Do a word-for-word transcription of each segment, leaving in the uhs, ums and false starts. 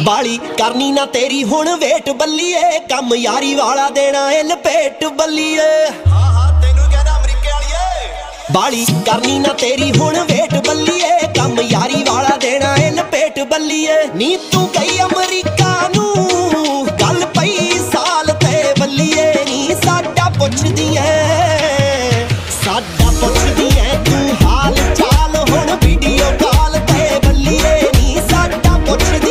बाली करनी ना तेरी हुण वेट बल्लीए कम यारी वाला देना ए लपेट बल्लीए हाँ हाँ तेनू कहना अमरीके वालीए बाली करनी ना तेरी हुण वेट बल्लीए कम यारी वाला देना ए लपेट बल्लीए नी तू गई अमरीका नू गल पई साल ते बल्लीए नी साडा पुछदी ऐ साडा पुछदी ऐ तू हाल चाल हुण वीडियो कॉल ते बल्लीए नी साडा पुछदी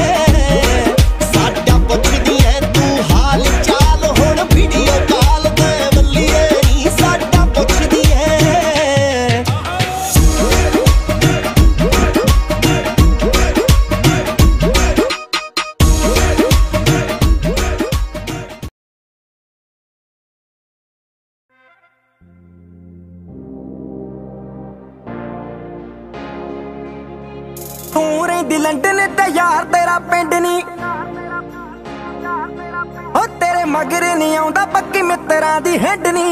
लंडन ते यार तेरा पिंड नी ओ तेरे मगर नहीं आउंदा पक्की मित्तरां दी हिंड नी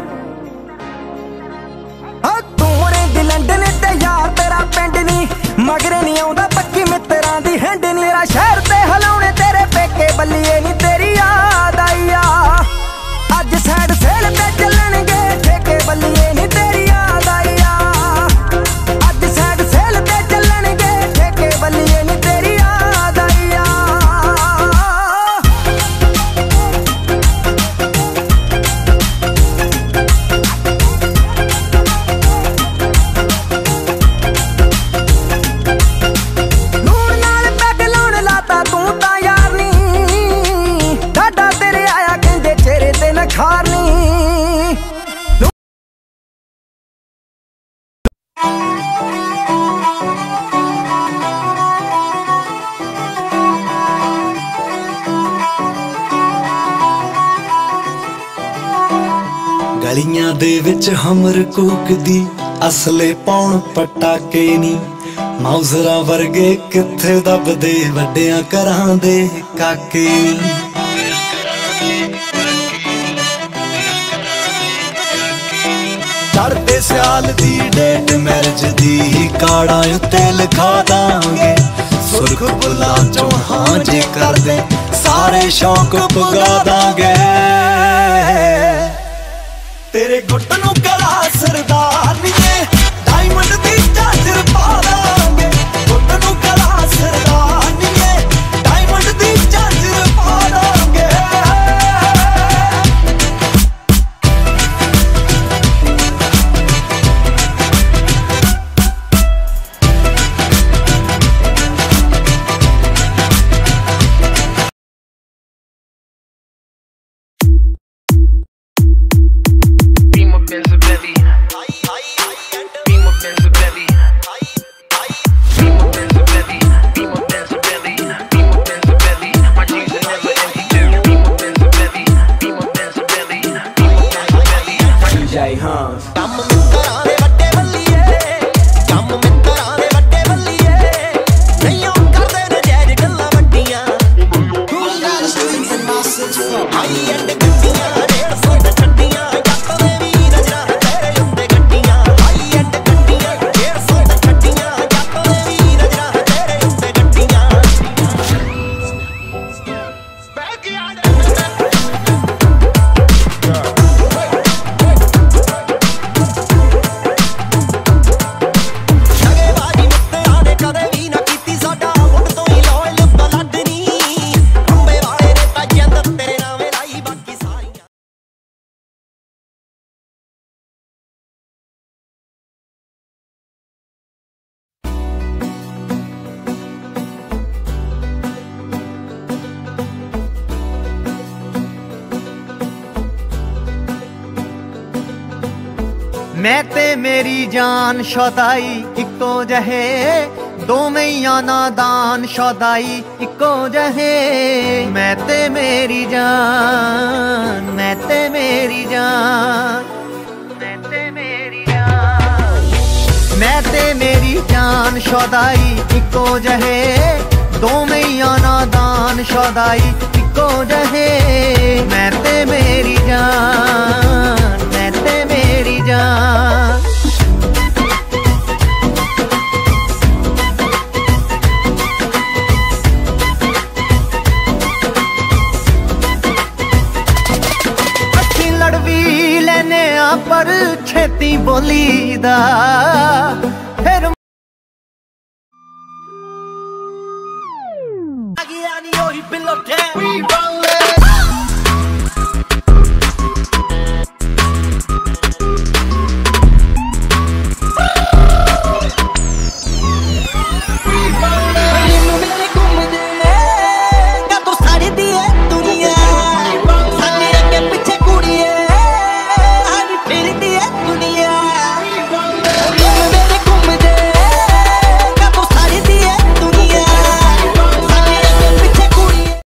ओ तू रहिंदी लंडन ते यार तेरा पिंड नी मगर नहीं आउंदा पक्की मित्तरां दी हिंड नी तेरा शहर ते हलाउणे तेरे पेके बल्लीए नी तेरी याद आई आ अज सैड सेल ते चलणगे ठेके बल्लीए नी तेरी याद आई आ अज सैड सेल ते चलणगे ठेके बल्लीए नी तेरी याद आई आ नूर नाल पैग लाउण लाता तू तां यार नी डाडा तेरे आया कहंदे चेहरे ते नखार नी गलियां दे विच हमर कूकदी असले पाउण पटाके नी मौजरा वर्गे किथे दबदे वड्डियां घरां दे काके नी चढ़दे सियाल दी डेट मैरिज दी काड़ा उत्ते लिखा दांगे सुर्ख बुला चो हां जे कर दे सारे शौक पुगा दांगे तेरे गुट नू कला सरदारनीए डायमंड दी चादर पा दांगे गुट नू कला सरदारनीए डायमंड दी चादर पा दांगे मैं ते मेरी जान शौदाई इको जहे दो मैया नादान शौदाई इको जहे मैं ते मेरी जान मैं ते मेरी जान मैं ते मेरी जान मैं ते मेरी जान शौदाई इको जहे दो मैया नादान शौदाई इको जहे मैं ते मेरी जान मैं ते मेरी जान ਬੋਲੀਦਾ।